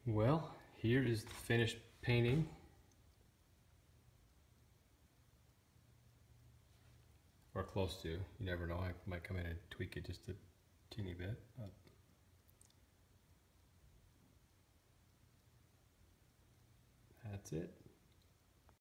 Well, here is the finished painting. Or close to. You never know, I might come in and tweak it just a teeny bit. But that's it.